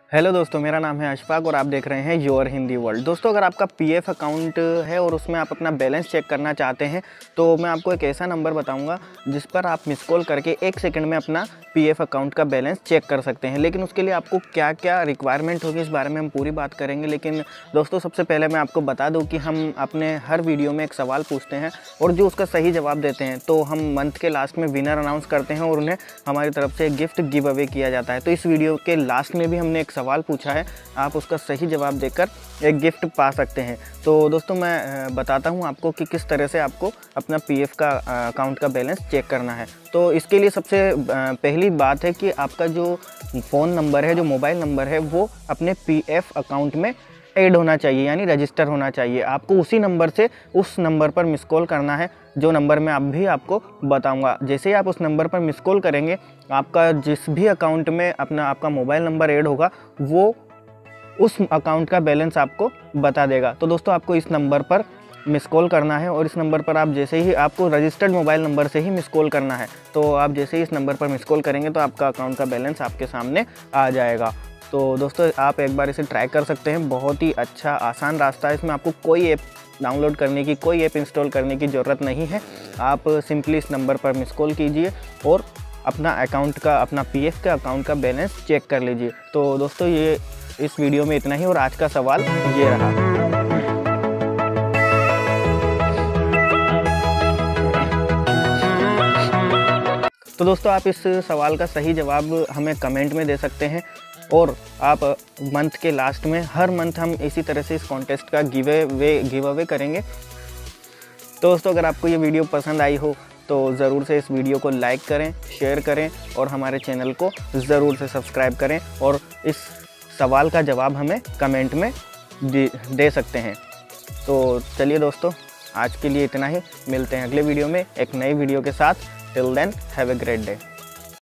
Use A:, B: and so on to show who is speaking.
A: Hello दोस्तों, मेरा नाम है अशफाक और आप देख रहे हैं योर हिंदी वर्ल्ड। दोस्तों, अगर आपका पीएफ अकाउंट है और उसमें आप अपना बैलेंस चेक करना चाहते हैं तो मैं आपको एक ऐसा नंबर बताऊंगा जिस पर आप मिस कॉल करके 1 सेकंड में अपना पीएफ अकाउंट का बैलेंस चेक कर सकते हैं। लेकिन उसके लिए आपको क्या क्या रिक्वायरमेंट होगी इस बारे में हम पूरी बात करेंगे। लेकिन दोस्तों, सबसे पहले मैं आपको बता दूँ कि हम अपने हर वीडियो में एक सवाल पूछते हैं और जो उसका सही जवाब देते हैं तो हम मंथ के लास्ट में विनर अनाउंस करते हैं और उन्हें हमारी तरफ से एक गिफ्ट गिव अवे किया जाता है। तो इस वीडियो के लास्ट में भी हमने एक सवाल पूछा है, आप उसका सही जवाब देकर एक गिफ्ट पा सकते हैं। तो दोस्तों, मैं बताता हूं आपको कि किस तरह से आपको अपना पीएफ का अकाउंट का बैलेंस चेक करना है। तो इसके लिए सबसे पहली बात है कि आपका जो फ़ोन नंबर है, जो मोबाइल नंबर है, वो अपने पीएफ अकाउंट में ऐड होना चाहिए, यानी रजिस्टर होना चाहिए। आपको उसी नंबर से उस नंबर पर मिस कॉल करना है जो नंबर मैं अभी आपको बताऊंगा। जैसे ही आप उस नंबर पर मिस कॉल करेंगे, आपका जिस भी अकाउंट में आपका मोबाइल नंबर ऐड होगा वो उस अकाउंट का बैलेंस आपको बता देगा। तो दोस्तों, आपको इस नंबर पर मिस कॉल करना है और इस नंबर पर आप जैसे ही आपको रजिस्टर्ड मोबाइल नंबर से ही मिस कॉल करना है। तो आप जैसे ही इस नंबर पर मिस कॉल करेंगे तो आपका अकाउंट का बैलेंस आपके सामने आ जाएगा। तो दोस्तों, आप एक बार इसे ट्राई कर सकते हैं। बहुत ही अच्छा आसान रास्ता है, इसमें आपको कोई ऐप डाउनलोड करने की, कोई ऐप इंस्टॉल करने की ज़रूरत नहीं है। आप सिंपली इस नंबर पर मिस कॉल कीजिए और अपना पीएफ का अकाउंट का बैलेंस चेक कर लीजिए। तो दोस्तों, ये इस वीडियो में इतना ही और आज का सवाल ये रहा। तो दोस्तों, आप इस सवाल का सही जवाब हमें कमेंट में दे सकते हैं और आप मंथ के लास्ट में, हर मंथ हम इसी तरह से इस कॉन्टेस्ट का गिव अवे करेंगे। तो दोस्तों, अगर आपको ये वीडियो पसंद आई हो तो ज़रूर से इस वीडियो को लाइक करें, शेयर करें और हमारे चैनल को ज़रूर से सब्सक्राइब करें और इस सवाल का जवाब हमें कमेंट में दे सकते हैं। तो चलिए दोस्तों, आज के लिए इतना ही। मिलते हैं अगले वीडियो में एक नई वीडियो के साथ। Till then, have a great day.